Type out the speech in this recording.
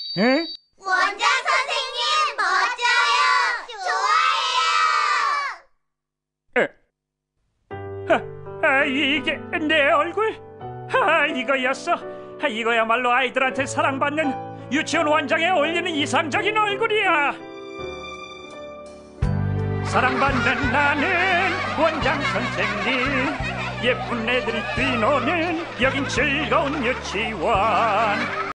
에? 원장 선생님, 멋져요! 좋아해요! 이게 내 얼굴? 이거였어. 이거야말로 아이들한테 사랑받는 유치원 원장에 어울리는 이상적인 얼굴이야. 사랑받는 나는 원장 선생님, 예쁜 애들이 뛰노는 여긴 즐거운 유치원.